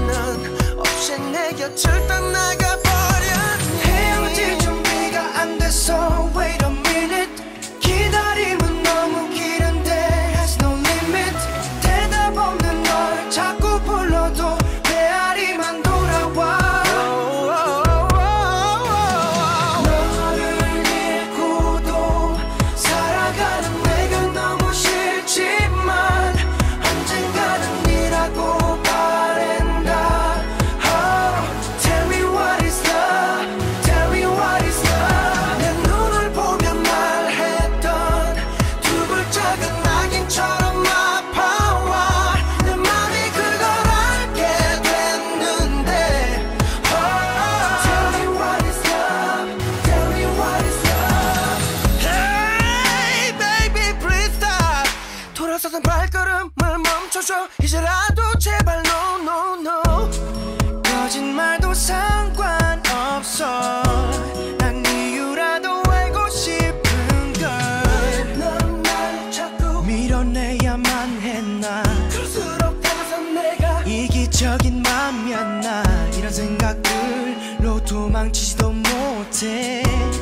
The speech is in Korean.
너는 없이 내 곁을 떠나가버렸니. 헤어질 준비가 안 됐어. Wait a minute. 기다림은 너무 길은데 has no limit. 대답 없는 널 자꾸 불러도 메아리만 돌아와. 너를 잃고도 살아가는 내가 너무 싫지만 언젠가는 이라고 바란다. Oh, tell me what is love. Tell me what is love. 내 눈을 보며 말했던 두 글자가 낙인처럼 아파와. 내 맘이 그걸 알게 됐는데. Oh, tell me what is love. Tell me what is love. Hey baby please stop. 돌아서던 발걸음을 멈춰줘. 이제라도 제발 no no no. 거짓말도 상관없어. 난 이유라도 알고 싶은 걸. 넌 날 자꾸 밀어내야만 했나. 클수록 다가선 내가 이기적인 맘이었나. 이런 생각들로 도망치지도 못해.